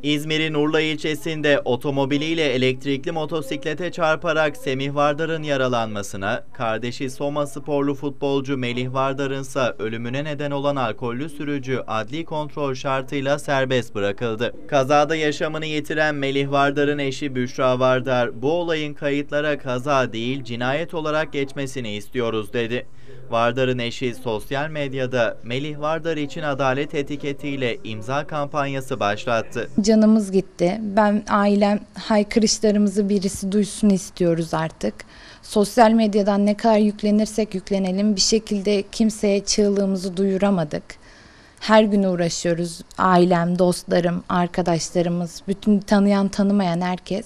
İzmir'in Urla ilçesinde otomobiliyle elektrikli motosiklete çarparak Semih Vardar'ın yaralanmasına, kardeşi Soma sporlu futbolcu Melih Vardar'ın ise ölümüne neden olan alkollü sürücü adli kontrol şartıyla serbest bırakıldı. Kazada yaşamını yitiren Melih Vardar'ın eşi Büşra Vardar, bu olayın kayıtlara kaza değil cinayet olarak geçmesini istiyoruz dedi. Vardar'ın eşi sosyal medyada Melih Vardar için adalet etiketiyle imza kampanyası başlattı. Canımız gitti. Ben, ailem haykırışlarımızı birisi duysun istiyoruz artık. Sosyal medyadan ne kadar yüklenirsek yüklenelim bir şekilde kimseye çığlığımızı duyuramadık. Her gün uğraşıyoruz. Ailem, dostlarım, arkadaşlarımız, bütün tanıyan tanımayan herkes.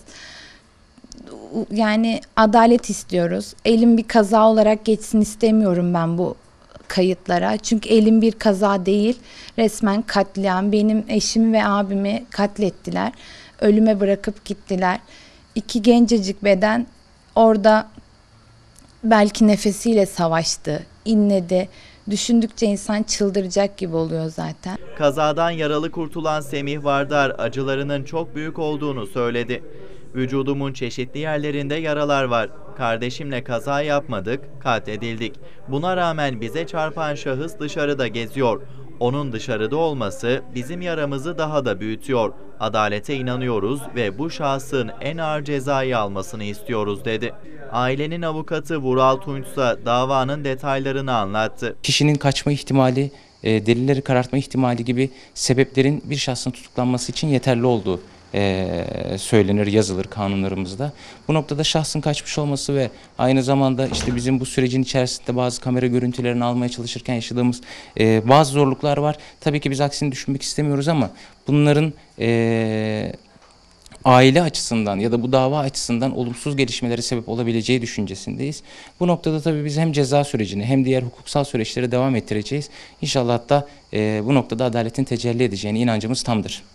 Yani adalet istiyoruz. Elim bir kaza olarak geçsin istemiyorum ben bu kayıtlara. Çünkü elim bir kaza değil, resmen katliam. Benim eşimi ve abimi katlettiler. Ölüme bırakıp gittiler. İki gencecik beden orada belki nefesiyle savaştı, inledi. Düşündükçe insan çıldıracak gibi oluyor zaten. Kazadan yaralı kurtulan Semih Vardar acılarının çok büyük olduğunu söyledi. Vücudumun çeşitli yerlerinde yaralar var. Kardeşimle kaza yapmadık, katledildik. Buna rağmen bize çarpan şahıs dışarıda geziyor. Onun dışarıda olması bizim yaramızı daha da büyütüyor. Adalete inanıyoruz ve bu şahsın en ağır cezayı almasını istiyoruz dedi. Ailenin avukatı Vural Tunç ise davanın detaylarını anlattı. Kişinin kaçma ihtimali, delilleri karartma ihtimali gibi sebeplerin bir şahsın tutuklanması için yeterli olduğu söylenir, yazılır kanunlarımızda. Bu noktada şahsın kaçmış olması ve aynı zamanda işte bizim bu sürecin içerisinde bazı kamera görüntülerini almaya çalışırken yaşadığımız bazı zorluklar var. Tabii ki biz aksini düşünmek istemiyoruz ama bunların aile açısından ya da bu dava açısından olumsuz gelişmelere sebep olabileceği düşüncesindeyiz. Bu noktada tabii biz hem ceza sürecini hem diğer hukuksal süreçleri devam ettireceğiz. İnşallah da bu noktada adaletin tecelli edeceğine inancımız tamdır.